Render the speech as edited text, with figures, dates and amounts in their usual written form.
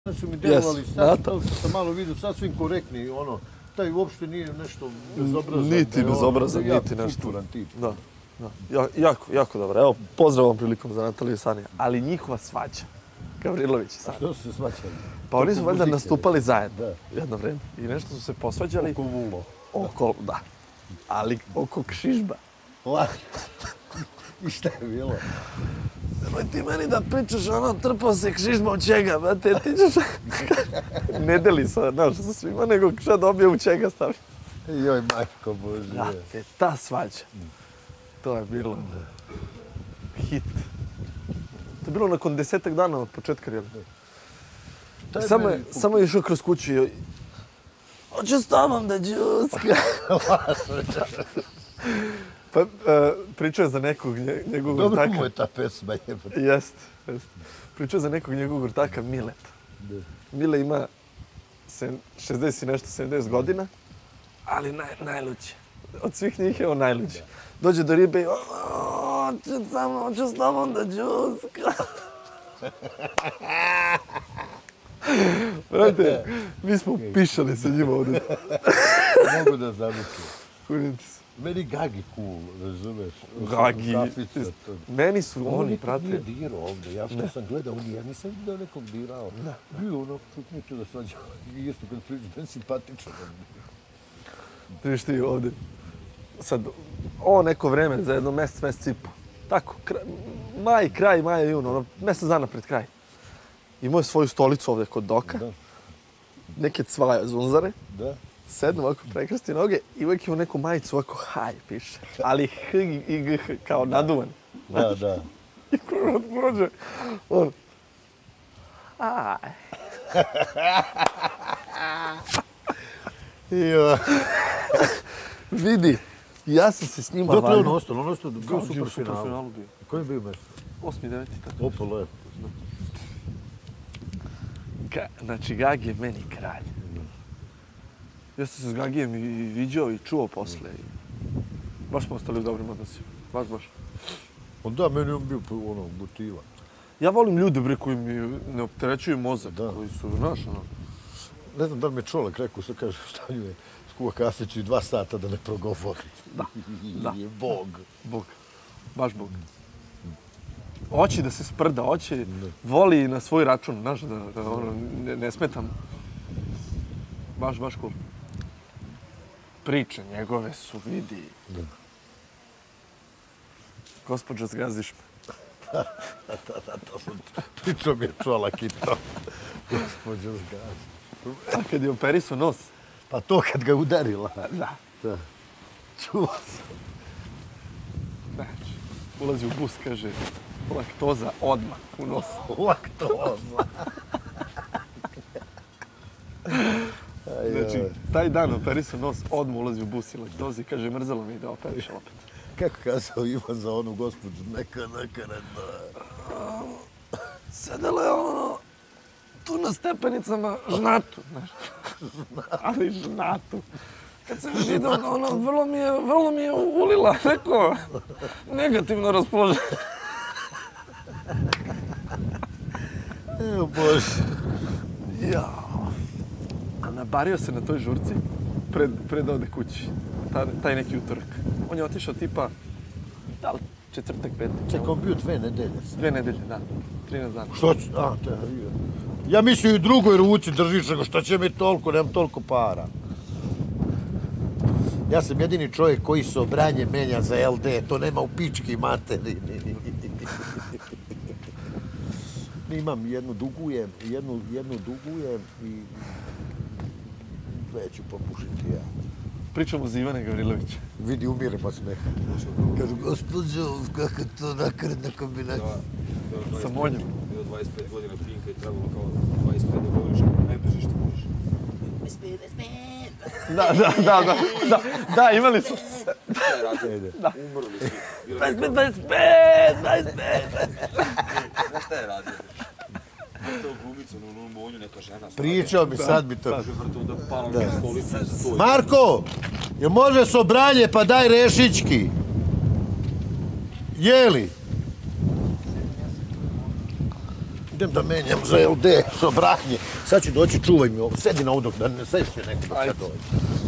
su mi delovali, sad sam malo vidio, sasvim korektni, ono, taj uopšte nije nešto bezobrazan. Niti bezobrazan, niti nešto. Da, jako dobro. Evo, pozdrav vam prilikom za Nataliju i Sanija. Ali njihova svađa, Gavrilović i Sanija. Što su se svađali? Pa oni su valjda nastupali zajedno jedno vreme. I nešto su se posvađali. Oko Vulo. Oko, da. Ali oko Kšižba. I šta je bilo? Nemoj ti meni da pričaš ono, trpao se Kšižba od čega, brate, ti ćeš... Ne deli sa, znaš, sa svima, nego šta dobije u čega stavi. Joj, majko Bože. Brate, ta svađa. To je bilo hit. To je bilo nakon 10 dana od početka rijela. Samo je išao kroz kuću i... Hoću s tobom da džuska. Pa pričao je za nekog njegovog ortaka. Dobro mu je ta pesma. Jest. Pričao je za nekog njegovog ortaka Mileta. Mile ima 60 i nešto, 70 godina, ali najluđi. Od svih njih je on najluđi. Dođe do ribe i hoću s tobom da džuska. Brate, mi smo pišali sa njima ovdje. Mogu da zamislim. Kurinti se. Meni Gagi cool, razumeš? Gagi. Meni su oni, brate. Nije dirao ovdje, ja što sam gledao, ja nisam vidio nekog dirao. Bio ono, neću da svađa, isto kad priđu, ten simpatičan. Vidiš ti ovdje. Sad, ovo neko vreme, za jedno mjesec i po. Tako, kraj maja, juna, ono, mjesec dana pred kraj. Imao je svoju stolicu ovdje kod Doka. Neke cvaja zunzare. Sednu ovako, prekrsti noge i uvijek ima neku majicu ovako haj piše. Ali h i g kao naduvan. Da. I kurvat prođe. On. Haj. Vidi, ja sam se s njima valio. Dok je ono ostalo? Bio u superfinalu. Koji je bio mjesto? 8. 9. tako. Opa, lepo. Znači, Gagi je meni kralj. Ja sam se s Gagijem i viđao i čuo posle. Baš smo ostali u dobrim odnosima. Baš. Da, meni on bio ono, gotiva. Ja volim ljude, bre, koji mi ne opterećuju mozak, koji su, znaš, ono... Ne znam da li mi je čolek rekao, što kaže, šta nju je skuva Kasić i 2 sata da ne progovori. Da. Bog. Baš Bog. Hoće da se sprda, voli na svoj račun, znaš, da ono, ne smetam. Baš cool. Priče njegove su, vidi. Gospođo, zgaziš me. To sam pričao mi je čolak i to. Gospođo, zgaziš. A kad je operisao nos? Pa to kad ga udarila. Da. Čuo sam. Znači, ulazi u bus, kaže, laktoza odmah u nos. Laktoza. Znači, taj dan operisao nos, odmah ulazi u bus i laktozi i kaže, mrzelo mi da operišem opet. Kako kazao Ivan za onu gospođu, neka. Sedela je ono, tu na stepenicama, žnatu, znaš. Ali žnatu. Kad sam vidio, ono, vrlo mi je ulila neko negativno raspoloženje. Evo Bože. A nabario se na toj žurci pred ovde kući. Taj neki utorak. On je otišao tipa, da li, četvrtak, petak. Čekaj, on bio 2 nedelje. 2 nedelje, da. 13 dana. Što će? Ja mislim i u drugoj ruci držiš, nego što će mi toliko, nemam toliko para. Ja sam jedini čovjek koji se obranje menja za LD, to nema u pički materini. Imam jednu dugujem i 2 ću popušiti ja. Pričamo za Ivana Gavrilovića. Vidi, umire pa smeha. Kažu, gospođo, kako to nakaradna kombinacija. Sa Monjom. Bilo 25 godina Pinka i trebalo kao 25 da govoriš najbrže što možeš. 25. Da, imali su. Umrli su. 25. Znaš šta je radio? To glumicu na onom Monju, neka žena. Pričao mi, sad mi to. Da pala na stolicu. Marko, jel može sobranje pa daj rešički? Jeli? idem da menjam za LD, za brahnje. Sad ću doći, čuvaj mi ovo, sedi na ovo dok da ne sešće neko dok ja dođem.